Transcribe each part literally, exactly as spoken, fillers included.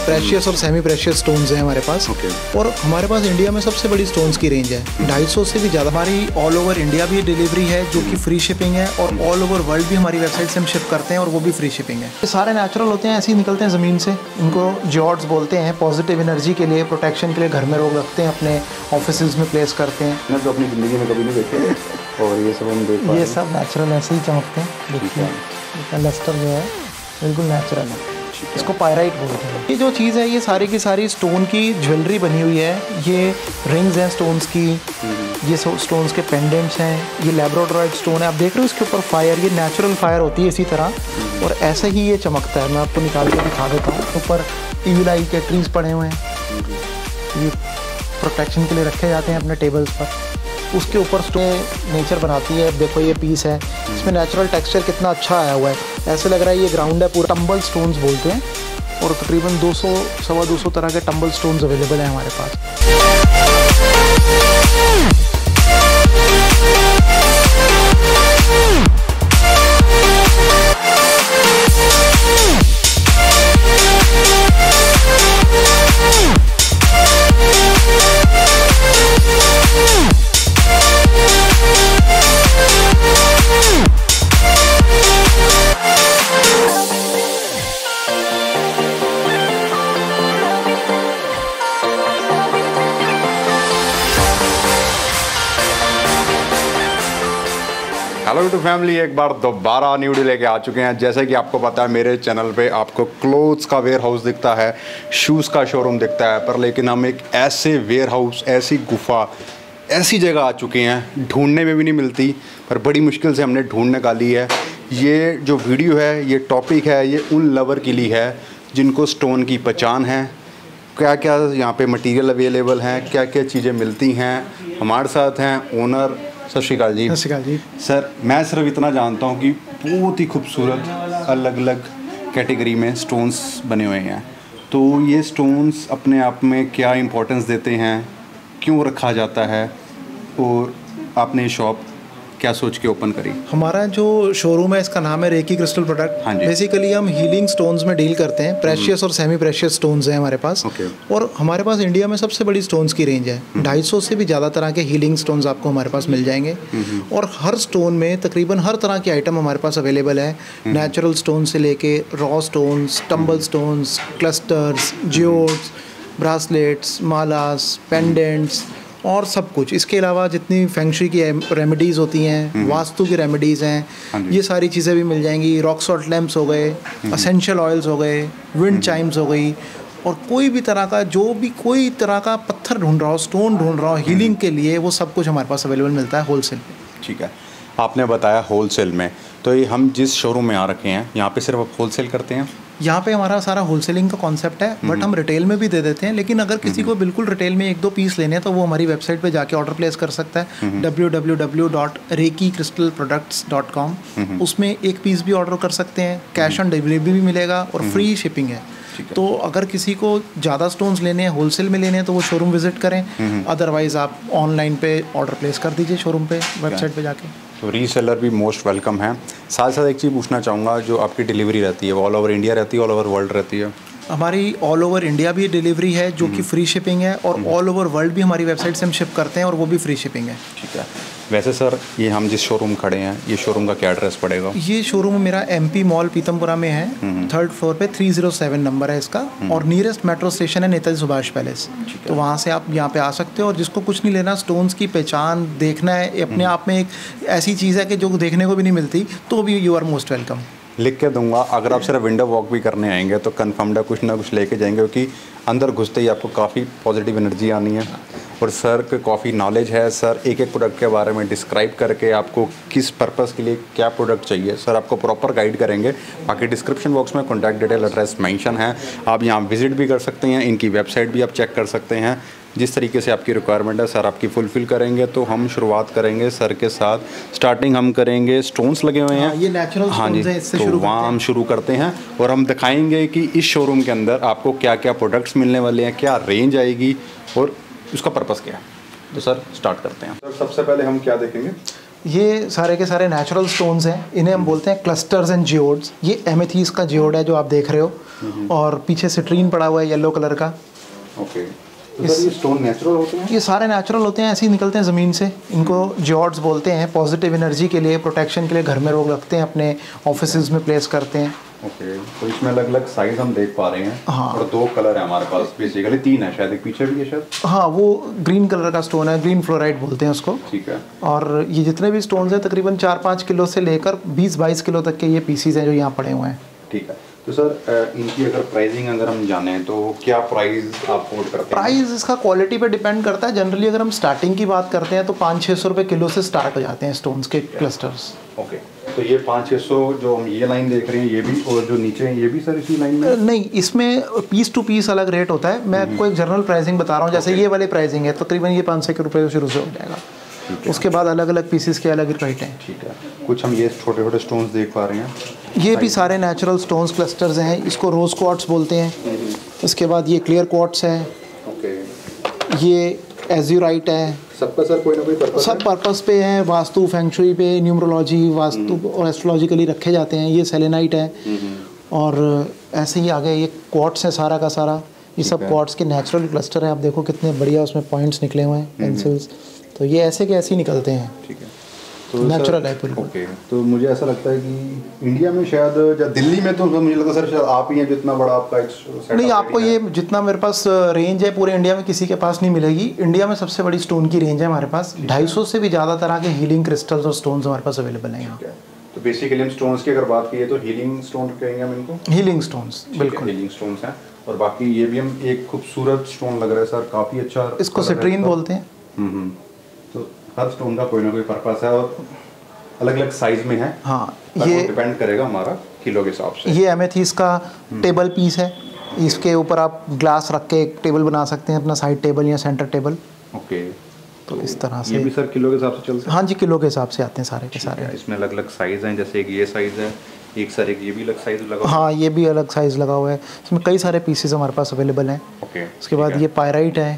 Precious और semi precious stones हैं हमारे पास। okay. और हमारे पास इंडिया में सबसे बड़ी स्टोन्स की रेंज है, ढाई सौ से भी ज़्यादा। हमारी ऑल ओवर इंडिया भी डिलीवरी है जो कि फ्री शिपिंग है, और ऑल ओवर वर्ल्ड भी हमारी वेबसाइट से हम शिप करते हैं और वो भी फ्री शिपिंग है। ये सारे नेचुरल होते हैं, ऐसे ही निकलते हैं ज़मीन से। इनको जियोड्स बोलते हैं। पॉजिटिव एनर्जी के लिए, प्रोटेक्शन के लिए घर में लोग रखते हैं, अपने ऑफिसेज में प्लेस करते हैं। मैं तो अपनी ज़िंदगी में कभी नहीं देखे और ये सब हम देख ये सब नेचुरल ऐसे ही चमकते हैं। देखिए लस्टर जो है बिल्कुल नेचुरल है, इसको पायराइट बोलते हैं। ये जो चीज़ है ये सारी की सारी स्टोन की ज्वेलरी बनी हुई है। ये रिंग्स हैं स्टोन्स की, ये स्टोन्स के पेंडेंट्स हैं। ये लैब्राडोराइट स्टोन है, आप देख रहे हो इसके ऊपर फायर, ये नेचुरल फायर होती है इसी तरह, और ऐसे ही ये चमकता है। मैं आपको निकाल कर दिखा देता हूँ। ऊपर ईविल आई के ट्रीज पड़े हुए हैं, ये प्रोटेक्शन के लिए रखे जाते हैं अपने टेबल्स पर। उसके ऊपर स्टोन नेचर बनाती है। देखो ये पीस है, इसमें नेचुरल टेक्सचर कितना अच्छा आया हुआ है। ऐसे लग रहा है ये ग्राउंड है पूरा। टम्बल स्टोन्स बोलते हैं, और तकरीबन दो सौ सवा दो सौ तरह के टम्बल स्टोन्स अवेलेबल हैं हमारे पास। हेलो यूट्यूब फैमिली, एक बार दोबारा न्यू वीडियो लेके आ चुके हैं। जैसे कि आपको पता है मेरे चैनल पे आपको क्लोथ्स का वेयर हाउस दिखता है, शूज़ का शोरूम दिखता है, पर लेकिन हम एक ऐसे वेयर हाउस, ऐसी गुफा, ऐसी जगह आ चुके हैं, ढूंढने में भी नहीं मिलती, पर बड़ी मुश्किल से हमने ढूंढ निकाली है। ये जो वीडियो है, ये टॉपिक है, ये उन लवर के लिए है जिनको स्टोन की पहचान है। क्या क्या यहाँ पे मटेरियल अवेलेबल हैं, क्या क्या चीज़ें मिलती हैं। हमारे साथ हैं ओनर। सत श्री अकाल जी। सत श्री अकाल जी। सर, मैं सिर्फ इतना जानता हूँ कि बहुत ही खूबसूरत अलग अलग कैटेगरी में स्टोन्स बने हुए हैं, तो ये स्टोन्स अपने आप में क्या इम्पोर्टेंस देते हैं, क्यों रखा जाता है, और आपने शॉप क्या सोच के ओपन करी? हमारा जो शोरूम है इसका नाम है रेकी क्रिस्टल प्रोडक्ट। हाँ जी। बेसिकली हम हीलिंग स्टोन्स में डील करते हैं। प्रेशियस और सेमी प्रेशियस स्टोन्स हैं हमारे पास। okay. और हमारे पास इंडिया में सबसे बड़ी स्टोन्स की रेंज है। ढाई सौ से भी ज़्यादा तरह के हीलिंग स्टोन्स आपको हमारे पास मिल जाएंगे, और हर स्टोन में तकरीबन हर तरह के आइटम हमारे पास अवेलेबल है। नेचुरल स्टोन से लेके raw stones, tumble stones, clusters, geodes, bracelets, मालास, पेंडेंट्स और सब कुछ। इसके अलावा जितनी फेंगशुई की रेमेडीज़ होती हैं, वास्तु की रेमेडीज़ हैं, ये सारी चीज़ें भी मिल जाएंगी। रॉक सॉल्ट लैम्प्स हो गए, असेंशियल ऑयल्स हो गए, विंड चाइम्स हो गई, और कोई भी तरह का जो भी कोई तरह का पत्थर ढूंढ रहा हो, स्टोन ढूंढ रहा हो हीलिंग के लिए, वो सब कुछ हमारे पास अवेलेबल मिलता है होलसेल पे। ठीक है, आपने बताया होलसेल में, तो ये हम जिस शोरूम में आ रखे हैं यहाँ पे सिर्फ आप होलसेल करते हैं? यहाँ पे हमारा सारा होलसेलिंग का कॉन्सेप्ट है, बट हम रिटेल में भी दे देते हैं। लेकिन अगर किसी को बिल्कुल रिटेल में एक दो पीस लेने हैं तो वो हमारी वेबसाइट पे जाके ऑर्डर प्लेस कर सकता है, W W W dot reiki crystal products dot com. उसमें एक पीस भी ऑर्डर कर सकते हैं, कैश ऑन डिलीवरी भी मिलेगा और फ्री शिपिंग है। तो अगर किसी को ज़्यादा स्टोन्स लेने हैं, होलसेल में लेने हैं, तो वो शोरूम विजिट करें। अदरवाइज़ आप ऑनलाइन पे ऑर्डर प्लेस कर दीजिए शोरूम पे, वेबसाइट पे जाके। तो रीसेलर भी मोस्ट वेलकम है। साथ साथ एक चीज़ पूछना चाहूँगा, जो आपकी डिलीवरी रहती है वो ऑल ओवर इंडिया रहती है, ऑल ओवर वर्ल्ड रहती है? हमारी ऑल ओवर इंडिया भी डिलीवरी है जो कि फ्री शिपिंग है, और ऑल ओवर वर्ल्ड भी हमारी वेबसाइट से हम शिप करते हैं और वो भी फ्री शिपिंग है। ठीक है। वैसे सर, ये हम जिस शोरूम खड़े हैं, ये शोरूम का क्या एड्रेस पड़ेगा? ये शोरूम मेरा एमपी मॉल पीतमपुरा में है, थर्ड फ्लोर पे थ्री ज़ीरो सेवन नंबर है इसका, और नियरेस्ट मेट्रो स्टेशन है नेताजी सुभाष पैलेस। तो वहाँ से आप यहाँ पे आ सकते हो। और जिसको कुछ नहीं लेना, स्टोन्स की पहचान देखना है, अपने आप में एक ऐसी चीज़ है कि जो देखने को भी नहीं मिलती, तो भी यू आर मोस्ट वेलकम। लिख के दूंगा। अगर आप सिर्फ विंडो वॉक भी करने आएंगे तो कन्फर्म्ड है कुछ ना कुछ लेके जाएंगे, क्योंकि अंदर घुसते ही आपको काफ़ी पॉजिटिव एनर्जी आनी है। और सर के काफ़ी नॉलेज है। सर एक एक प्रोडक्ट के बारे में डिस्क्राइब करके आपको किस पर्पस के लिए क्या प्रोडक्ट चाहिए, सर आपको प्रॉपर गाइड करेंगे। बाकी डिस्क्रिप्शन बॉक्स में कॉन्टैक्ट डिटेल एड्रेस मेंशन है, आप यहाँ विजिट भी कर सकते हैं, इनकी वेबसाइट भी आप चेक कर सकते हैं। जिस तरीके से आपकी रिक्वायरमेंट है सर आपकी फुलफ़िल करेंगे। तो हम शुरुआत करेंगे सर के साथ, स्टार्टिंग हम करेंगे, स्टोन्स लगे हुए हैं, हाँ, ये नेचुरल हाँ जी, है, इससे तो शुरू वहाँ हम शुरू करते हैं और हम दिखाएंगे कि इस शोरूम के अंदर आपको क्या क्या प्रोडक्ट्स मिलने वाले हैं, क्या रेंज आएगी और उसका पर्पस क्या है। तो सर स्टार्ट करते हैं। सर सबसे पहले हम क्या देखेंगे? ये सारे के सारे नेचुरल स्टोन्स हैं, इन्हें हम बोलते हैं क्लस्टर्स एंड जियोड्स। ये एमेथीस का जियोड है जो आप देख रहे हो, और पीछे सिट्रीन पड़ा हुआ है येलो कलर का। ओके, तो सर ये स्टोन नेचुरल होते हैं? ये सारे नेचुरल होते हैं, ऐसे ही निकलते हैं ज़मीन से। इनको जियोड्स बोलते हैं। पॉजिटिव एनर्जी के लिए, प्रोटेक्शन के लिए घर में लोग रखते हैं, अपने ऑफिसेज में प्लेस करते हैं। ओके, तो इसमें अलग अलग साइज हम देख पा रहे हैं। हाँ, और दो कलर है हमारे पास, बेसिकली तीन है शायद, एक पीछे भी है शायद। हाँ, वो ग्रीन कलर का स्टोन है, ग्रीन फ्लोराइड बोलते हैं उसको। ठीक है। और ये जितने भी स्टोन्स हैं तकरीबन चार पाँच किलो से लेकर बीस बाईस किलो तक के ये पीसीज हैं जो यहाँ पड़े हुए हैं। ठीक है, तो सर इनकी अगर प्राइसिंग अगर हम जाने तो क्या प्राइस आप कोट करते हैं? प्राइस इसका क्वालिटी पे डिपेंड करता है। जनरली अगर हम स्टार्टिंग की बात करते हैं तो पाँच छः सौ रुपये किलो से स्टार्ट हो जाते हैं स्टोन्स के क्लस्टर्स। ओके, तो ये पाँच छः सौ जो हम ये लाइन देख रहे हैं ये भी, और जो नीचे हैं ये भी सर इसी लाइन में? नहीं, इसमें पीस टू पीस अलग रेट होता है। मैं आपको एक जनरल प्राइसिंग बता रहा हूँ। जैसे ये वाली प्राइसिंग है तकरीबन ये पाँच सौ के रुपये शुरू से हो जाएगा। उसके बाद अलग अलग पीसेस के अलग रेट हैं। ठीक है, कुछ हम ये छोटे छोटे स्टोन्स देख पा रहे हैं। ये भी सारे नेचुरल स्टोन्स क्लस्टर्स हैं। इसको रोज़ क्वार्ट्स बोलते हैं। इसके बाद ये क्लियर क्वार्ट्स है। ओके, ये एज्यूराइट है। सबका सर कोई ना कोई पर्पस सब पर्पस पे है। वास्तु, फेंगशुई पे, न्यूमरोलॉजी, वास्तु और एस्ट्रोलॉजिकली रखे जाते हैं। ये सेलेनाइट है। और ऐसे ही आगे ये क्वार्ट्स है सारा का सारा। ये सब क्वार्ट्स के नेचुरल क्लस्टर हैं। आप देखो कितने बढ़िया उसमें पॉइंट्स निकले हुए हैं, पेंसिल्स। तो ये ऐसे के ऐसे ही निकलते हैं। ठीक है, तो नेचुरल है बिल्कुल। ओके, तो मुझे ऐसा लगता है कि इंडिया में शायद या दिल्ली में तो मुझे लगता है सर शायद आप ही हैं जितना बड़ा आपका एक सेटअप। नहीं, आपको ये जितना मेरे पास रेंज है पूरे इंडिया में किसी के पास नहीं मिलेगी। इंडिया में सबसे बड़ी स्टोन की रेंज है हमारे पास। ढाई सौ से भी ज़्यादा तरह के हीलिंग क्रिस्टल्स और स्टोन्स हमारे पास अवेलेबल हैं यहाँ। तो बेसिकली हम स्टोन्स की अगर बात करिए तो हीलिंग स्टोन कहेंगे हम इनको? हीलिंग स्टोन्स, बिल्कुल हीलिंग स्टोन्स हैं। और बाकी ये भी हम एक खूबसूरत स्टोन लग रहा है सर, काफ़ी अच्छा। इसको सिट्रीन बोलते हैं। हम्म, तो हर स्टोन का कोई ना कोई पर्पस है और अलग अलग साइज में है। हाँ, ये डिपेंड करेगा हमारा किलो के हिसाब से। ये एमेथीस का टेबल पीस है। इसके ऊपर आप ग्लास रख के एक टेबल बना सकते हैं, अपना साइड टेबल या सेंटर टेबल। ओके, तो इस तरह से ये भी सर किलो के हिसाब से चलते हैं? हाँ जी, किलो के हिसाब से आते हैं सारे के सारे। इसमें अलग अलग साइज हैं, जैसे एक ये साइज है, एक सर एक ये भी अलग साइज लगा हुआ है। हाँ, ये भी अलग साइज लगा हुआ है। इसमें कई सारे पीसेस हमारे पास अवेलेबल हैं। ओके, उसके बाद ये पायराइट है।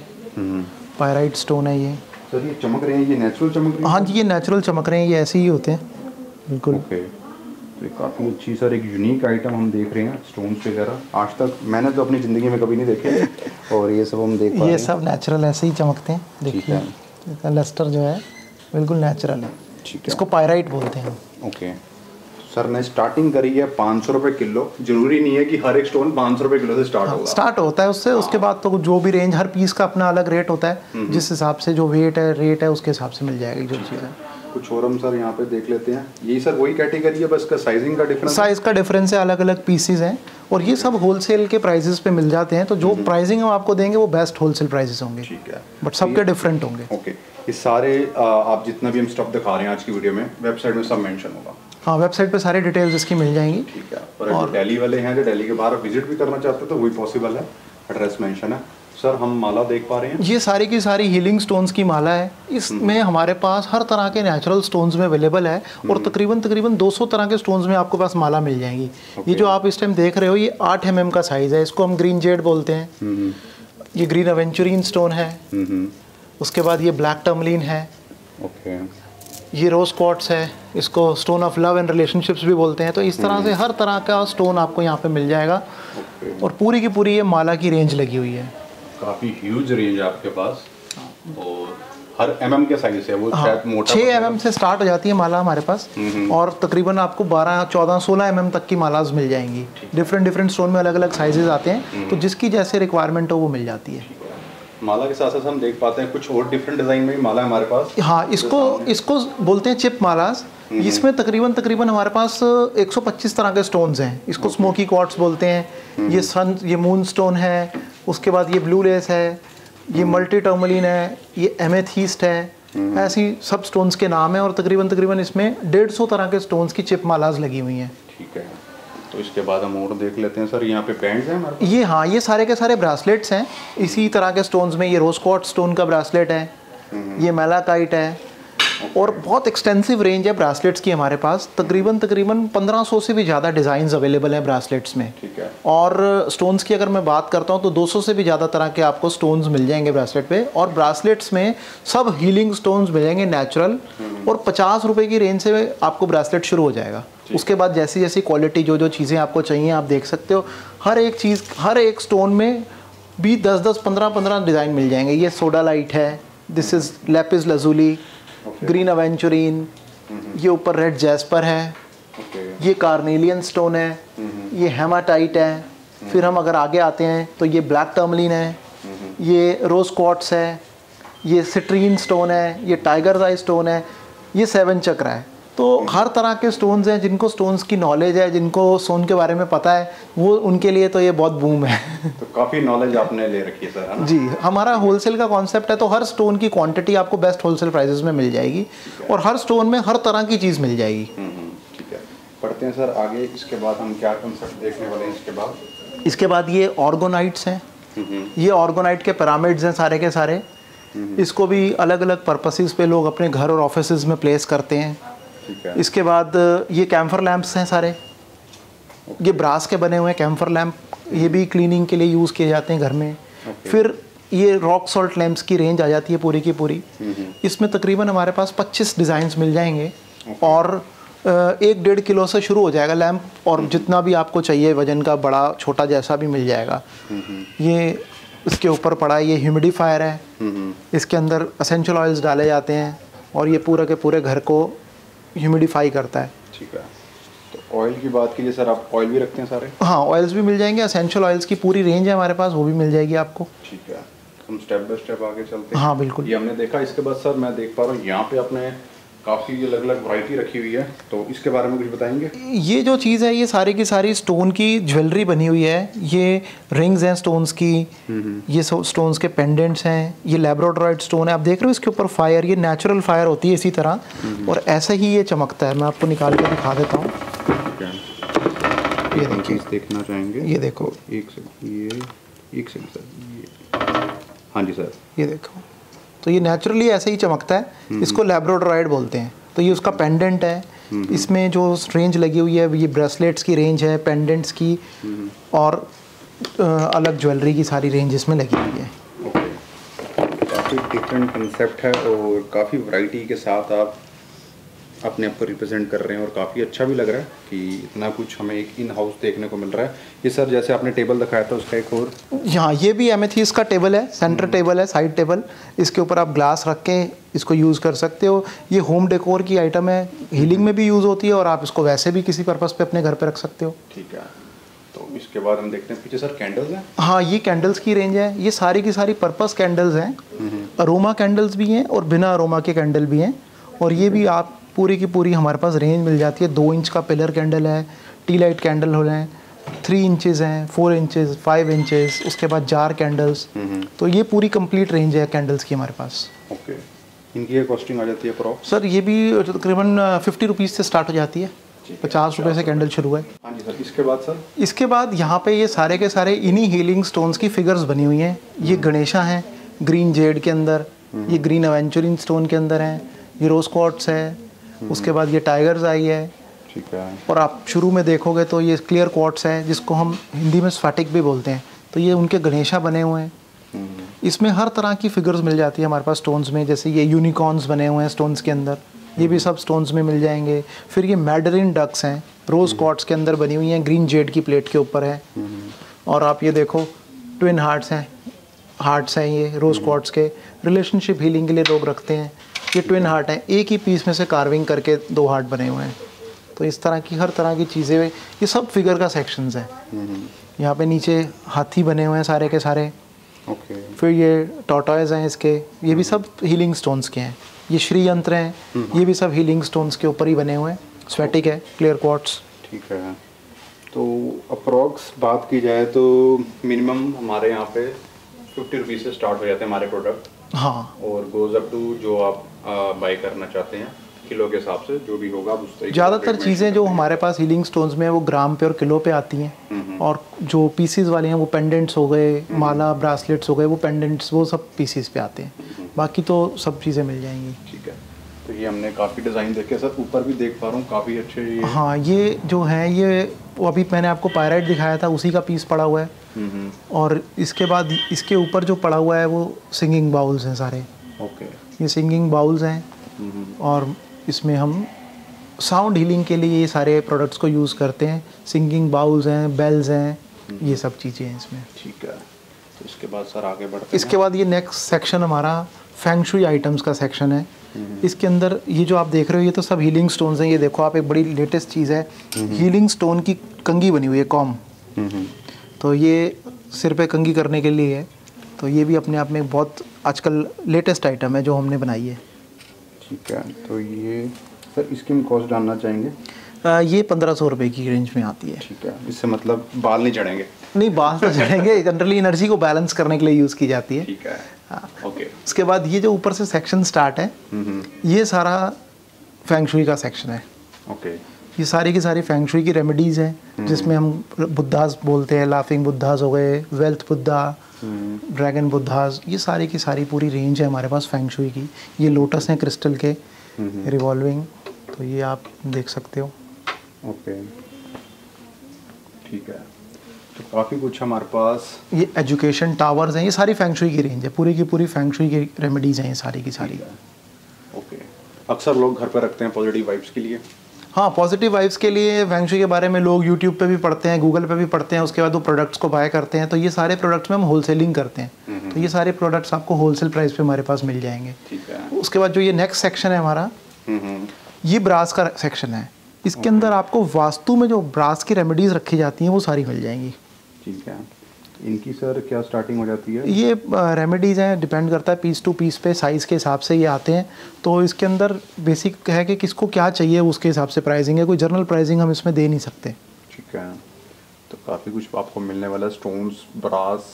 पायराइट स्टोन है ये। सर ये चमक रहे हैं, ये नेचुरल चमक रहे हैं? हाँ जी, ये नेचुरल चमक रहे हैं, ये ऐसे ही होते हैं बिल्कुल। ओके, तो काफ़ी अच्छी सर एक यूनिक आइटम हम देख रहे हैं स्टोन्स वगैरह। आज तक मैंने तो अपनी ज़िंदगी में कभी नहीं देखे और ये सब हम देख पा रहे हैं। ये सब नेचुरल ऐसे ही चमकते हैं। देखिए इसका लस्टर जो है बिल्कुल नेचुरल है। इसको पायराइट बोलते हैं। ओके, सर ने स्टार्टिंग करी है पाँच सौ रुपये किलो। जरूरी नहीं है कि हर एक स्टोन पाँच सौ रुपये किलो से स्टार्ट होगा। स्टार्ट होता है उससे। उसके बाद तो जो भी रेंज, हर पीस का अपना अलग रेट होता है। जिस हिसाब से जो वेट है, रेट है, उसके हिसाब से मिल जाएगी जो चीज़ है। कुछ और हम सर यहाँ पे देख लेते हैं। यही सर वही कैटेगरी है, बस का साइजिंग का डिफरेंस? साइज का डिफरेंस है, अलग अलग पीसेस हैं। और ये सब होलसेल के प्राइसेस पे मिल जाते हैं। तो जो प्राइसिंग हम आपको देंगे वो बेस्ट होलसेल प्राइसेस होंगे। ठीक है, बट सबके डिफरेंट होंगे। ओके, ये सारे आप जितना भी हम स्टॉक दिखा रहे हैं आज की वीडियो में, वेबसाइट में सब मेंशन होगा? हाँ, वेबसाइट पे सारी डिटेल्स इसकी मिल जाएंगी। ठीक है, और जो दिल्ली वाले हैं जो दिल्ली के बाहर विजिट भी करना चाहते हैं तो वही पॉसिबल है, एड्रेस मेंशन है। सर हम माला देख पा रहे हैं, ये सारी की सारी हीलिंग स्टोन्स की माला है। इसमें हमारे पास हर तरह के नेचुरल स्टोन्स में अवेलेबल है। और तकरीबन तकरीबन दो सौ तरह के स्टोन्स में आपके पास माला मिल जाएंगी। ये जो आप इस टाइम देख रहे हो ये आठ एम एम का साइज़ है। इसको हम ग्रीन जेड बोलते हैं। ये ग्रीन एवेंचुरीन स्टोन है। उसके बाद ये ब्लैक टर्मलिन है। ओके, ये रोज क्वार्ट्स है। इसको stone of love and relationships भी बोलते हैं। तो इस तरह से हर तरह का स्टोन आपको यहाँ पे मिल जाएगा। और पूरी की पूरी ये माला की रेंज लगी हुई है। काफ़ी ह्यूज रेंज है आपके पास। और हर एमएम के साइज है वो? हाँ, शायद मोटा छः एम एम से स्टार्ट हो जाती है माला हमारे पास। और तकरीबन आपको बारह चौदह सोलह एम एम तक की मालाज मिल जाएंगी। डिफरेंट डिफरेंट स्टोन में अलग अलग साइजेस आते हैं। तो जिसकी जैसे रिक्वायरमेंट हो वो मिल जाती है। माला के साथ साथ हम देख पाते हैं कुछ और डिफरेंट डिज़ाइन में भी माला है हमारे पास। हाँ, इसको इसको बोलते हैं चिप मालाज। इसमें तकरीबन तकरीबन हमारे पास एक सौ पच्चीस तरह के स्टोन्स हैं। इसको स्मोकी क्वार्ट्स बोलते हैं। ये सन ये मून स्टोन है। उसके बाद ये ब्लू लेस है। ये मल्टी टर्मलिन है। ये एमेथीस्ट है। ऐसी सब स्टोन्स के नाम हैं। और तकरीबन तकरीबन इसमें डेढ़ सौ तरह के स्टोन्स की चिप मालाज लगी हुई हैं। ठीक है, तो इसके बाद हम और देख लेते हैं सर। यहाँ पे बैंड्स हैं हमारे पास? ये हाँ, ये सारे के सारे ब्रासलेट्स हैं इसी तरह के स्टोन्स में। ये रोज क्वार्ट्स स्टोन का ब्रासलेट है। ये मेलाकाइट है। और बहुत एक्सटेंसिव रेंज है ब्रासलेट्स की हमारे पास। तकरीबन तकरीबन पंद्रह सौ से भी ज़्यादा डिज़ाइंस अवेलेबल हैं ब्रासलेट्स में। ठीक है। और स्टोन्स की अगर मैं बात करता हूँ तो दो सौ से भी ज़्यादा तरह के आपको स्टोन्स मिल जाएंगे ब्रासलेट पे। और ब्रासलेट्स में सब हीलिंग स्टोन्स मिलेंगे नेचुरल। और पचास रुपये की रेंज से आपको ब्रेसलेट शुरू हो जाएगा। उसके बाद जैसी जैसी क्वालिटी जो जो चीज़ें आपको चाहिए आप देख सकते हो। हर एक चीज़, हर एक स्टोन में भी दस दस पंद्रह पंद्रह डिज़ाइन मिल जाएंगे। ये सोडा लाइट है, this is lapis lazuli, green aventurine, ये ऊपर रेड जैस्पर है, ये कार्नेलियन स्टोन है, ये हेमाटाइट है। फिर हम अगर आगे आते हैं तो ये ब्लैक टर्मलिन है, ये रोज क्वार्ट्स है, ये सिट्रीन स्टोन है, ये टाइगर आई स्टोन है, ये सेवन चक्र है। तो हर तरह के स्टोन्स हैं। जिनको स्टोन्स की नॉलेज है, जिनको स्टोन के बारे में पता है, वो उनके लिए तो ये बहुत बूम है। तो काफ़ी नॉलेज आपने ले रखी है सर, है ना? जी, हमारा होलसेल का कॉन्सेप्ट है, तो हर स्टोन की क्वांटिटी आपको बेस्ट होलसेल प्राइसेस में मिल जाएगी और हर स्टोन में हर तरह की चीज़ मिल जाएगी। ठीक है, पढ़ते हैं सर आगे। इसके बाद हम क्या कॉन्सेप्ट देखने वाले हैं इसके बाद? इसके बाद ये ऑर्गोनाइट्स हैं। ये ऑर्गोनाइट के पिरामिड्स हैं सारे के सारे। इसको भी अलग अलग पर्पसेस पे लोग अपने घर और ऑफिसेज में प्लेस करते हैं। इसके बाद ये कैम्फर लैंप्स हैं सारे, ये ब्रास के बने हुए हैं कैम्फर लैंप, ये भी क्लीनिंग के लिए यूज़ किए जाते हैं घर में। फिर ये रॉक सॉल्ट लैंप्स की रेंज आ जाती है पूरी की पूरी। इसमें तकरीबन हमारे पास पच्चीस डिज़ाइंस मिल जाएंगे और एक डेढ़ किलो से शुरू हो जाएगा लैंप, और जितना भी आपको चाहिए वजन का, बड़ा छोटा जैसा भी मिल जाएगा। ये इसके ऊपर पड़ा है, ये ह्यूमिडिफायर है, इसके अंदर एसेंशियल ऑयल्स डाले जाते हैं और ये पूरे के पूरे घर को ह्यूमिडिफाई करता है। ठीक है, तो ऑयल की बात कीजिए सर, आप ऑयल भी रखते हैं सारे? हाँ, ऑयल्स भी मिल जाएंगे, एसेंशियल ऑयल्स की पूरी रेंज है हमारे पास, वो भी मिल जाएगी आपको। ठीक है, हम स्टेप बाय स्टेप आगे चलते हैं। हाँ बिल्कुल, ये हमने देखा। इसके बाद सर मैं देख पा रहा हूँ यहाँ पे आपने काफ़ी अलग अलग वैरायटी रखी हुई है, तो इसके बारे में कुछ बताएंगे? ये जो चीज़ है ये सारी की सारी स्टोन की ज्वेलरी बनी हुई है। ये रिंग्स हैं स्टोन्स की, ये स्टोन्स के पेंडेंट्स हैं, ये लैब्राडोराइट स्टोन है। आप देख रहे हो इसके ऊपर फायर, ये नेचुरल फायर होती है इसी तरह, और ऐसे ही ये चमकता है। मैं आपको निकाल कर दिखा देता हूँ। ये देखिए, देखना चाहेंगे, ये देखो, एक सेकंड, ये एक सेकंड सर, ये हाँ जी सर, ये देखो, तो ये नेचुरली ऐसे ही चमकता है। इसको लैब्राडोराइट बोलते हैं। तो ये उसका पेंडेंट है। इसमें जो रेंज लगी हुई है ये ब्रेसलेट्स की रेंज है, पेंडेंट्स की, और आ, अलग ज्वेलरी की सारी रेंज इसमें लगी हुई है। काफ़ी डिफरेंट कंसेप्ट है और काफ़ी वैरायटी के साथ आप अपने आप को रिप्रेजेंट कर रहे हैं और काफ़ी अच्छा भी लग रहा है कि इतना कुछ हमें एक इन हाउस देखने को मिल रहा है। ये सर जैसे आपने टेबल दिखाया था उसका एक और, हाँ ये भी एमेथीस का टेबल है, सेंटर टेबल है, साइड टेबल। इसके ऊपर आप ग्लास रख के इसको यूज़ कर सकते हो। ये होम डेकोर की आइटम है, हीलिंग में भी यूज़ होती है और आप इसको वैसे भी किसी पर्पज़ पे अपने घर पे रख सकते हो। ठीक है, तो इसके बाद हम देखते हैं पीछे सर कैंडल्स हैं। हाँ, ये कैंडल्स की रेंज है। ये सारी की सारी पर्पस कैंडल्स हैं। अरोमा कैंडल्स भी हैं और बिना अरोमा के कैंडल भी हैं। और ये भी आप पूरी की पूरी हमारे पास रेंज मिल जाती है। दो इंच का पिलर कैंडल है, टी लाइट कैंडल हो रहे हैं, थ्री इंचेस हैं, फोर इंचेस, फाइव इंचेस, उसके बाद जार कैंडल्स। तो ये पूरी कंप्लीट रेंज है कैंडल्स की हमारे पास। ओके, इनकी कॉस्टिंग आ जाती है अप्रॉक्स? सर ये भी तकरीबन फिफ्टी रुपीज़ से स्टार्ट हो जाती है, पचास रुपये से कैंडल शुरू है। हाँ जी सर, इसके बाद सर? इसके बाद यहाँ पे ये सारे के सारे इन्हीं हीलिंग स्टोन्स की फिगर्स बनी हुई हैं। ये गणेशा हैं ग्रीन जेड के अंदर, ये ग्रीन एवेंचुरीन स्टोन के अंदर हैं, ये रोज क्वार्ट्स है, उसके बाद ये टाइगर्स आई है। ठीक है, और आप शुरू में देखोगे तो ये क्लियर क्वार्ट्स है जिसको हम हिंदी में स्फटिक भी बोलते हैं। तो ये उनके गणेशा बने हुए हैं। इसमें हर तरह की फिगर्स मिल जाती है हमारे पास स्टोन्स में। जैसे ये यूनिकॉर्न्स बने हुए हैं स्टोन्स के अंदर, ये भी सब स्टोन्स में मिल जाएंगे। फिर ये मैडरिन डक्स हैं, रोज क्वार्ट्स के अंदर बनी हुई हैं, ग्रीन जेड की प्लेट के ऊपर है। और आप ये देखो ट्विन हार्ट्स हैं, हार्ट्स हैं ये रोज क्वार्ट्स के, रिलेशनशिप हीलिंग के लिए लोग रखते हैं। ये ट्विन हार्ट हैं, एक ही पीस में से कार्विंग करके दो हार्ट बने हुए हैं। तो इस तरह की हर तरह की चीज़ें, ये सब फिगर का सेक्शंस है। यहाँ पे नीचे हाथी बने हुए हैं सारे के सारे। ओके, फिर ये टॉर्टॉइज हैं इसके, ये भी सब हीलिंग स्टोन्स के हैं। ये श्री यंत्र हैं, ये भी सब हीलिंग स्टोन्स के ऊपर ही बने हुए हैं। स्वेटिक है, क्लियर क्वार्ट्स। ठीक है, तो अप्रॉक्स बात की जाए तो मिनिमम हमारे यहाँ पे फिफ्टी रुपीज़ से स्टार्ट हो जाते हैं हमारे प्रोडक्ट। हाँ, और गोज अप टू जो आप बाई करना चाहते हैं किलो के हिसाब से जो भी होगा उस तरीके। ज़्यादातर चीज़ें जो हमारे पास हीलिंग स्टोन्स में वो ग्राम पे और किलो पे आती हैं। और जो पीसीज वाले हैं वो पेंडेंट्स हो गए, माला ब्रासलेट्स हो गए, वो पेंडेंट्स वो सब पीसीज पे आते हैं। बाकी तो सब चीज़ें मिल जाएंगी। ठीक है, तो ये हमने काफ़ी डिज़ाइन देखे सर, ऊपर भी देख पा रहा हूँ काफ़ी अच्छे ये। हाँ, ये जो है ये वो अभी मैंने आपको पायराइट दिखाया था, उसी का पीस पड़ा हुआ है। और इसके बाद इसके ऊपर जो पड़ा हुआ है वो सिंगिंग बाउल्स हैं सारे। ओके, ये सिंगिंग बाउल्स हैं। और इसमें हम साउंड हीलिंग के लिए ये सारे प्रोडक्ट्स को यूज़ करते हैं। सिंगिंग बाउल्स हैं, बेल्स हैं, ये सब चीज़ें हैं इसमें। ठीक है, तो इसके बाद सर आगे बढ़ते हैं। इसके बाद ये नेक्स्ट सेक्शन हमारा फेंग शुई आइटम्स का सेक्शन है। इसके अंदर ये जो आप देख रहे हो ये तो सब हीलिंग स्टोन्स हैं। ये देखो आप, एक बड़ी लेटेस्ट चीज़ है, हीलिंग स्टोन की कंघी बनी हुई है, कॉम। तो ये सिर पे कंघी करने के लिए है। तो ये भी अपने आप में बहुत आजकल लेटेस्ट आइटम है जो हमने बनाई है। ठीक है, तो ये सर इसकी हम कॉस्ट जानना चाहेंगे। आ, ये पंद्रह सौ रुपये की रेंज में आती है। ठीक है, इससे मतलब बाल नहीं चढ़ेंगे? नहीं, बाल तो चढ़ेंगे, जनरली एनर्जी को बैलेंस करने के लिए यूज़ की जाती है। ठीक है, हाँ। ओके। उसके बाद ये जो ऊपर से सेक्शन स्टार्ट है, ये सारा फेंग शुई का सेक्शन है। ओके। ये सारी की सारी फेंग शुई की रेमेडीज़ हैं, जिसमें हम बुद्धास बोलते हैं, लाफिंग बुद्धास हो गए, वेल्थ बुद्धा, ड्रैगन बुद्धास, ये सारी की सारी पूरी रेंज है हमारे पास फेंग शुई की। ये लोटस हैं क्रिस्टल के रिवॉल्विंग, तो ये आप देख सकते हो। ओके, ठीक है, तो काफ़ी कुछ हमारे पास। ये एजुकेशन टावर्स हैं, ये सारी फेंग शुई की रेंज है, पूरी की पूरी फेंग शुई की रेमेडीज़ हैं ये सारी की सारी। ओके, अक्सर लोग घर पर रखते हैं पॉजिटिव वाइब्स के लिए। हाँ, पॉजिटिव वाइब्स के लिए फेंग शुई के बारे में लोग यूट्यूब पे भी पढ़ते हैं, गूगल पे भी पढ़ते हैं, उसके बाद वो प्रोडक्ट्स को बाय करते हैं। तो ये सारे प्रोडक्ट्स में हम होलसेलिंग करते हैं, तो ये सारे प्रोडक्ट्स आपको होलसेल प्राइस पे हमारे पास मिल जाएंगे। ठीक है। उसके बाद जो ये नेक्स्ट सेक्शन है हमारा, ये ब्रास का सेक्शन है। इसके अंदर आपको वास्तु में जो ब्रास की रेमेडीज़ रखी जाती हैं वो सारी मिल जाएंगी। ठीक है, इनकी सर क्या स्टार्टिंग हो जाती है? ये रेमेडीज़ हैं, डिपेंड करता है पीस टू पीस पे, साइज़ के हिसाब से ये आते हैं। तो इसके अंदर बेसिक है कि किसको क्या चाहिए उसके हिसाब से प्राइसिंग है, कोई जनरल प्राइसिंग हम इसमें दे नहीं सकते। ठीक है, तो काफ़ी कुछ आपको मिलने वाला है, स्टोन्स, ब्रास,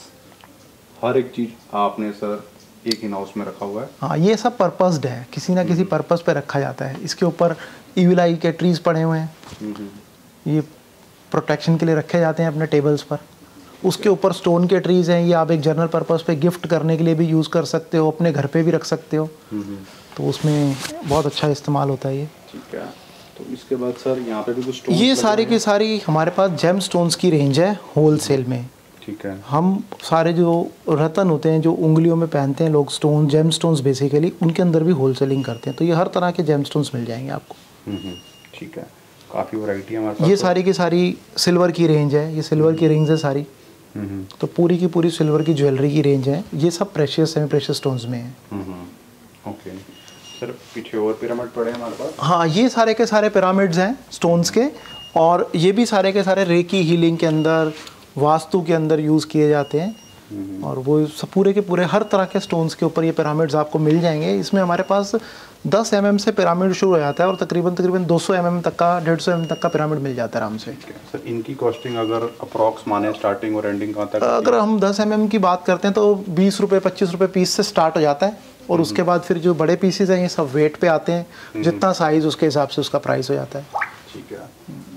हर एक चीज़ आपने सर एक इन हाउस में रखा हुआ है। हाँ, ये सब पर्पस्ड है, किसी ना किसी पर्पस पे रखा जाता है। इसके ऊपर ईविल आई के ट्रीज पड़े हुए हैं, ये प्रोटेक्शन के लिए रखे जाते हैं अपने टेबल्स पर। उसके ऊपर स्टोन के ट्रीज हैं, ये आप एक जनरल पर्पस पे गिफ्ट करने के लिए भी यूज़ कर सकते हो, अपने घर पे भी रख सकते हो, तो उसमें बहुत अच्छा इस्तेमाल होता है ये। ठीक है, तो इसके बाद सर यहाँ पे भी कुछ स्टोन, ये सारी की सारी हमारे पास जेम स्टोन्स की रेंज है होलसेल में। ठीक है, हम सारे जो रतन होते हैं जो उंगलियों में पहनते हैं लोग, स्टोन, जेम स्टोन्स बेसिकली, उनके अंदर भी होलसेलिंग करते हैं। तो ये हर तरह के जेम स्टोन्स मिल जाएंगे आपको। ठीक है, काफ़ी वैरायटी है हमारे पास। ये सारी की सारी सिल्वर की रेंज है, ये सिल्वर की रिंग्स है सारी, तो पूरी की पूरी सिल्वर की ज्वेलरी की रेंज है। ये सब प्रेशियस सेमी प्रेशियस स्टोन्स में है। ओके सर, पीछे और पिरामिड पड़े हैं हमारे पास। हाँ, ये सारे के सारे पिरामिड्स हैं स्टोन्स के, और ये भी सारे के सारे रेकी हीलिंग के अंदर, वास्तु के अंदर यूज़ किए जाते हैं। और वो सब पूरे के पूरे हर तरह के स्टोन्स के ऊपर ये पिरामिड्स आपको मिल जाएंगे। इसमें हमारे पास दस एम एम से पिरामिड शुरू हो जाता है और तकरीबन तकरीबन दो सौ एम एम तक का, डेढ़ सौ एम एम तक का पिरामिड मिल जाता है आराम से। सर, इनकी कॉस्टिंग अगर अप्रॉक्स माने स्टार्टिंग और एंडिंग कहाँ तक? अगर हम दस एम एम की बात करते हैं तो बीस रुपये पच्चीस रुपये पीस से स्टार्ट हो जाता है, और उसके बाद फिर जो बड़े पीसेज हैं ये सब वेट पे आते हैं, जितना साइज़ उसके हिसाब से उसका प्राइस हो जाता है। ठीक है,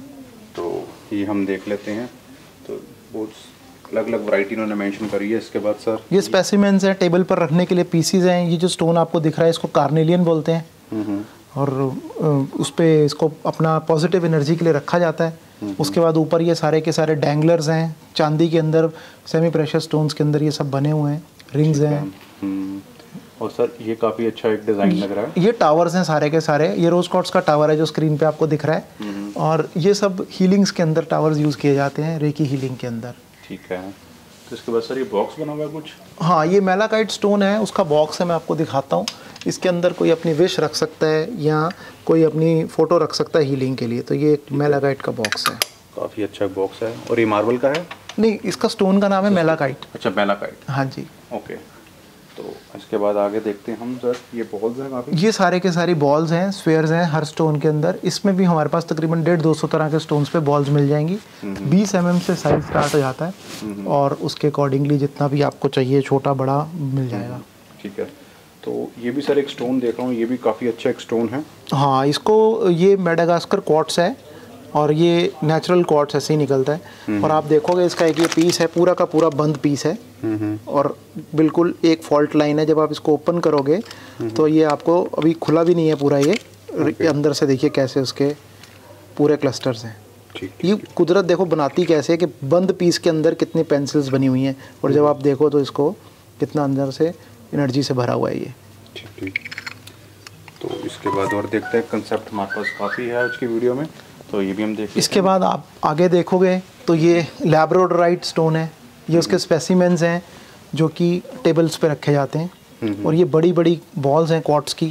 तो ये हम देख लेते हैं। तो बहुत अलग अलग वैरायटी उन्होंने मेंशन करी है। इसके बाद सर ये स्पेसिमेंस हैं, टेबल पर रखने के लिए पीसीज हैं। ये जो स्टोन आपको दिख रहा है इसको कार्नेलियन बोलते हैं, और उस पे इसको अपना पॉजिटिव एनर्जी के लिए रखा जाता है। उसके बाद ऊपर ये सारे के सारे डैंगलर्स हैं, चांदी के अंदर सेमी प्रेशियस स्टोन्स के अंदर ये सब बने हुए हैं, रिंग्स हैं। और सर ये काफ़ी अच्छा एक डिज़ाइन लग रहा है। ये टावर्स हैं सारे के सारे, ये रोज कॉर्ड्स का टावर है जो स्क्रीन पे आपको दिख रहा है, और ये सब हीलिंग्स के अंदर टावर्स यूज़ किए जाते हैं, रेकी हीलिंग के अंदर। ठीक है, तो इसके बाद सर ये बॉक्स बना हुआ है कुछ? हाँ, ये मेलाकाइट स्टोन है, उसका बॉक्स है, मैं आपको दिखाता हूँ। इसके अंदर कोई अपनी विश रख सकता है या कोई अपनी फ़ोटो रख सकता है हीलिंग के लिए। तो ये एक मेलाकाइट का बॉक्स है, काफ़ी अच्छा बॉक्स है। और ये मार्बल का है? नहीं, इसका स्टोन का नाम है मेलाकाइट। अच्छा, मेलाकाइट। हाँ जी। ओके, तो इसके बाद आगे देखते हैं हम सर। ये बॉल्स हैं काफ़ी, ये सारे के सारी बॉल्स हैं, स्फेयर्स हैं हर स्टोन के अंदर। इसमें भी हमारे पास तकरीबन डेढ़ दो सौ तरह के स्टोन्स पे बॉल्स मिल जाएंगी। बीस एम एम से साइज स्टार्ट हो जाता है, और उसके अकॉर्डिंगली जितना भी आपको चाहिए छोटा बड़ा मिल जाएगा। ठीक है, तो ये भी सर एक स्टोन देख रहा हूँ, ये भी काफ़ी अच्छा एक स्टोन है। हाँ, इसको ये मेडागास्कर क्वार्ट्स है, और ये नेचुरल क्वार्ट्स ऐसे ही निकलता है। और आप देखोगे इसका एक ये पीस है, पूरा का पूरा बंद पीस है, और बिल्कुल एक फॉल्ट लाइन है। जब आप इसको ओपन करोगे तो ये आपको अभी खुला भी नहीं है पूरा, ये okay. अंदर से देखिए कैसे उसके पूरे क्लस्टर्स हैं। ये कुदरत देखो बनाती कैसे है कि बंद पीस के अंदर कितनी पेंसिल्स बनी हुई हैं, और जब आप देखो तो इसको कितना अंदर से एनर्जी से भरा हुआ है ये। ठीक ठीक, तो इसके बाद और देखते हैं, कंसेप्ट हमारे पास काफ़ी है आज की वीडियो में, तो ये भी हम देख। इसके बाद आप आगे देखोगे तो ये लैब्राडोराइट स्टोन है, ये उसके स्पेसिमेंस हैं जो कि टेबल्स पे रखे जाते हैं। और ये बड़ी बड़ी बॉल्स हैं क्वार्ट्स की,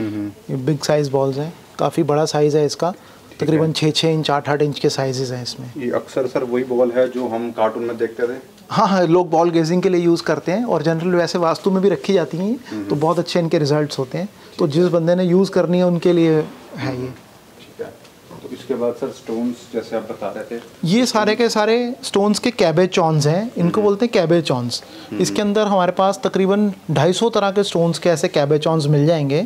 ये बिग साइज बॉल्स हैं, काफ़ी बड़ा साइज़ है इसका, तकरीबन छः छः इंच आठ आठ इंच के साइजेस हैं इसमें। ये अक्सर सर वही बॉल है जो हम कार्टून में देखते थे। हाँ हाँ, लोग बॉल गेजिंग के लिए यूज़ करते हैं और जनरल वैसे वास्तु में भी रखी जाती हैं, तो बहुत अच्छे इनके रिजल्ट्स होते हैं। तो जिस बंदे ने यूज़ करनी है उनके लिए है ये। ठीक है, तो इसके बाद सर स्टोन्स जैसे आप बता रहे थे, ये सारे के सारे स्टोन्स के कैबेचॉन्स हैं, इनको बोलते हैं कैबेचॉन्स। इसके अंदर हमारे पास तकरीबन ढाई सौ तरह के स्टोन्स के ऐसे कैबेचॉन्स मिल जाएंगे।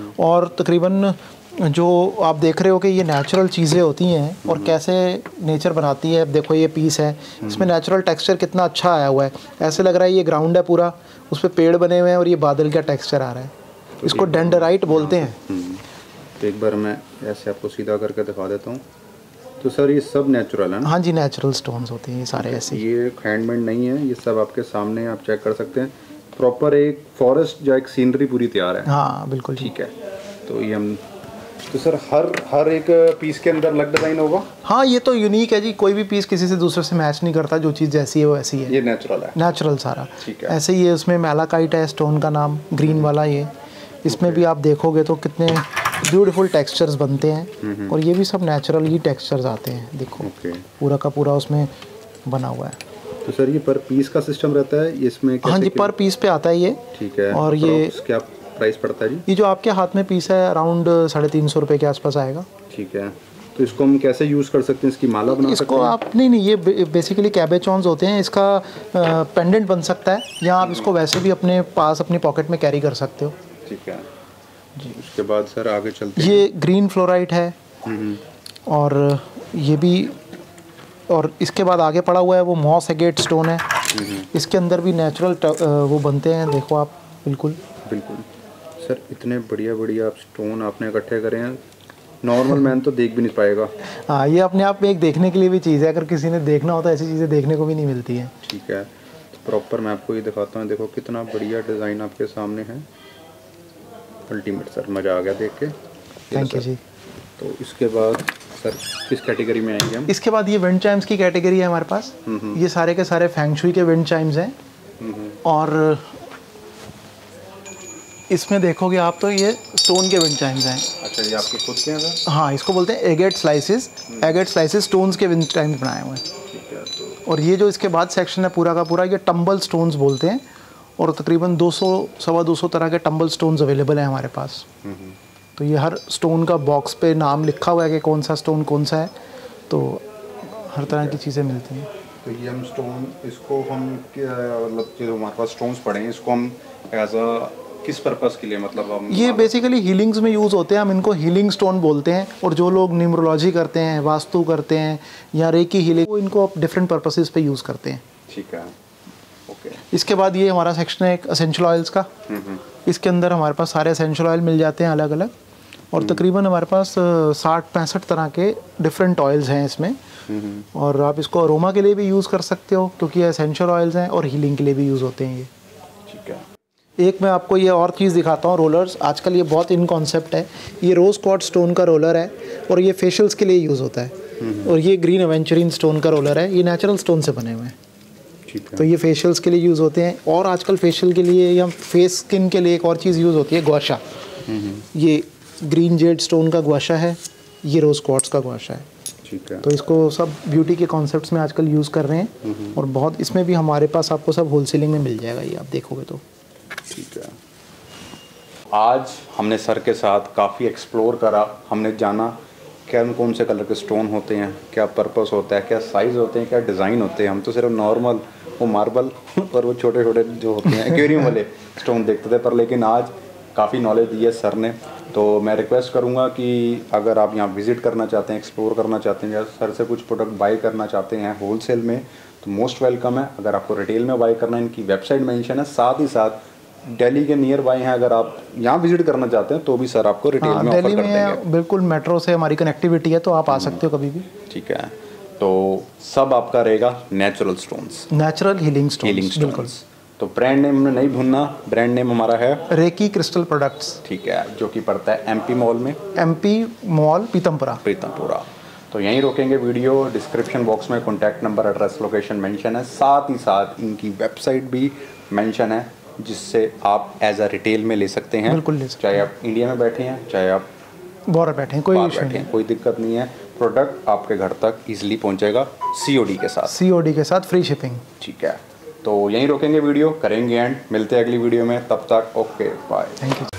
और तकरीबन जो आप देख रहे हो कि ये नेचुरल चीज़ें होती हैं और कैसे नेचर बनाती है। अब देखो ये पीस है, इसमें नेचुरल टेक्सचर कितना अच्छा आया हुआ है, ऐसे लग रहा है ये ग्राउंड है पूरा, उस पर पेड़ बने हुए हैं और ये बादल का टेक्सचर आ रहा है। तो इसको डेंडराइट बोलते हैं। तो एक बार मैं ऐसे आपको सीधा करके दिखा देता हूँ। तो सर ये सब नेचुरल है ना? हाँ जी, नेचुरल स्टोन्स होते हैं ये सारे ऐसे। ये हैंडमेड नहीं है, ये सब आपके सामने आप चेक कर सकते हैं। प्रॉपर एक फॉरेस्ट या एक सीनरी पूरी तैयार है। हाँ बिल्कुल ठीक है। तो ये हम तो सर हर हर एक पीस के अंदर अलग डिज़ाइन होगा? हाँ, ये तो यूनिक है जी, कोई भी पीस किसी से दूसरे से मैच नहीं करता, जो चीज़ जैसी है वो ऐसी है। ये नेचुरल है? नेचुरल सारा। ठीक है। ऐसे ही है, उसमें मैलाकाइट है स्टोन का नाम, ग्रीन वाला ये। इसमें भी आप देखोगे तो कितने ब्यूटीफुल टेक्सचर्स बनते हैं और ये भी सब नेचुरल ही टेक्सचर्स आते हैं। देखो पूरा का पूरा उसमें बना हुआ है। तो सर ये पर पीस का सिस्टम रहता है इसमें? हाँ जी, पर पीस पे आता है ये। ठीक है। और ये क्या प्राइस पड़ता है जी? ये जो आपके हाथ में पीस है अराउंड साढ़े तीन सौ रुपये के आसपास आएगा। ठीक है। तो इसको हम कैसे यूज़ कर सकते हैं? इसकी माला बना इसको सकते हैं? आप नहीं नहीं ये बेसिकली कैबेचॉन्स होते हैं, इसका पेंडेंट बन सकता है या आप इसको वैसे भी अपने पास अपनी पॉकेट में कैरी कर सकते हो। ठीक है जी। उसके बाद सर आगे चलते हैं। ये ग्रीन फ्लोराइट है और ये भी, और इसके बाद आगे पड़ा हुआ है वो मॉस एगेट स्टोन है। इसके अंदर भी नेचुरल वो बनते हैं, देखो आप। बिल्कुल बिल्कुल सर, इतने बढ़िया बढ़िया आप स्टोन आपने इकट्ठे करे हैं, नॉर्मल मैन तो देख भी नहीं पाएगा। हाँ, ये अपने आप में एक देखने के लिए भी चीज़ है, अगर किसी ने देखना हो तो ऐसी चीज़ें देखने को भी नहीं मिलती हैं। ठीक है, तो प्रॉपर मैं आपको ये दिखाता हूँ। देखो कितना बढ़िया डिज़ाइन आपके सामने है, अल्टीमेट सर, मज़ा आ गया देख के। थैंक यू जी। तो इसके बाद सर किस कैटेगरी में आएंगे हम? इसके बाद ये विंड चाइम्स की कैटेगरी है हमारे पास। ये सारे के सारे फेंगशुई के विंड चाइम्स हैं। और इसमें देखोगे आप तो ये स्टोन के विंड चाइम्स हैं। अच्छा, ये आपके खुद के हैं सर? हाँ, इसको बोलते हैं agate slices. Agate slices stones के विंड चाइम्स बनाए हुए हैं। ठीक है। तो और ये जो इसके बाद सेक्शन है पूरा का पूरा, ये टम्बल स्टोन्स बोलते हैं और तकरीबन दो सौ सवा दो सौ तरह के टम्बल स्टोन्स अवेलेबल हैं हमारे पास। तो ये हर स्टोन का बॉक्स पे नाम लिखा हुआ है कि कौन सा स्टोन कौन सा है, तो हर तरह की चीज़ें मिलती हैं। तो ये हम स्टोन, इसको हम मतलब जो हमारे पास स्टोन्स पड़े हैं, इसको हम एज अ किस पर्पस के लिए, मतलब हम ये बेसिकली हीलिंग्स में यूज़ होते हैं, हम इनको हीलिंग स्टोन बोलते हैं। और जो लोग न्यूमरोलॉजी करते हैं, वास्तु करते हैं या रेकी हीलिंग, वो इनको डिफरेंट पर्पसेस पे यूज़ करते हैं। ठीक है, ओके। इसके बाद ये हमारा सेक्शन है एक एसेंशियल ऑयल्स का। इसके अंदर हमारे पास सारे एसेंशियल ऑयल मिल जाते हैं अलग अलग, और तकरीबन हमारे पास साठ पैंसठ तरह के डिफरेंट ऑयल्स हैं इसमें। और आप इसको अरोमा के लिए भी यूज़ कर सकते हो क्योंकि ये एसेंशियल ऑयल्स हैं, और हीलिंग के लिए भी यूज़ होते हैं ये। ठीक है। एक मैं आपको ये और चीज़ दिखाता हूँ, रोलर्स। आजकल ये बहुत इन कॉन्सेप्ट है। ये रोज़ क्वार्ट्ज स्टोन का रोलर है और ये फेशियल्स के लिए यूज़ होता है। और ये ग्रीन एवेंचुरिन स्टोन का रोलर है, ये नेचुरल स्टोन से बने हुए हैं। ठीक है। तो ये फेशियल्स के लिए यूज़ होते हैं। और आजकल फेशियल के लिए या फेस स्किन के लिए एक और चीज़ यूज़ होती है, ग्वाशा। ये ग्रीन जेड स्टोन का ग्वाशा है, ये रोज़ क्वार्ट्ज का ग्वाशा है। ठीक है। तो इसको सब ब्यूटी के कॉन्सेप्ट्स में आजकल यूज़ कर रहे हैं। और बहुत इसमें भी हमारे पास आपको सब होलसेलिंग में मिल जाएगा, ये आप देखोगे तो। ठीक है। आज हमने सर के साथ काफ़ी एक्सप्लोर करा, हमने जाना क्या कौन से कलर के स्टोन होते हैं, क्या पर्पस होता है, क्या साइज़ होते हैं, क्या डिज़ाइन होते हैं। हम तो सिर्फ नॉर्मल वो मार्बल और वो छोटे छोटे जो होते हैं एक्वेरियम वाले स्टोन देखते थे, पर लेकिन आज काफ़ी नॉलेज दी है सर ने। तो मैं रिक्वेस्ट करूँगा कि अगर आप यहाँ विज़िट करना चाहते हैं, एक्सप्लोर करना चाहते हैं या सर से कुछ प्रोडक्ट बाई करना चाहते हैं होलसेल में, तो मोस्ट वेलकम है। अगर आपको रिटेल में बाई करना है, इनकी वेबसाइट मेंशन है, साथ ही साथ दिल्ली के नियर बाय हैं, अगर आप यहाँ विजिट करना चाहते हैं तो भी सर आपको रिटेल में ऑफर कर देंगे। दिल्ली में बिल्कुल मेट्रो से हमारी कनेक्टिविटी है, तो आप आ सकते हो कभी भी। ठीक है। तो सब आपका रहेगा natural stones, natural healing stones, healing stones. तो ब्रांड नेम हमने नहीं भूलना, ब्रांड नेम हमारा है रेकी क्रिस्टल प्रोडक्ट्स। ठीक है, जो कि पड़ता है एमपी मॉल में, एमपी मॉल पीतमपुरा। पीतमपुरा। तो यहीं रोकेंगे वीडियो। डिस्क्रिप्शन बॉक्स में contact number, address, location mention है, साथ ही साथ इनकी वेबसाइट भी मेंशन है, जिससे आप एज अ रिटेल में ले सकते हैं। बिल्कुल ले सकते चाहे आप इंडिया में बैठे हैं, चाहे आप बाहर बैठे हैं, कोई बाहर इशू बैठे नहीं, हैं, कोई दिक्कत नहीं है। प्रोडक्ट आपके घर तक इजीली पहुंचेगा सीओडी के साथ, सीओडी के साथ फ्री शिपिंग। ठीक है। तो यहीं रोकेंगे वीडियो, करेंगे एंड, मिलते हैं अगली वीडियो में, तब तक ओके बाय। Thank you.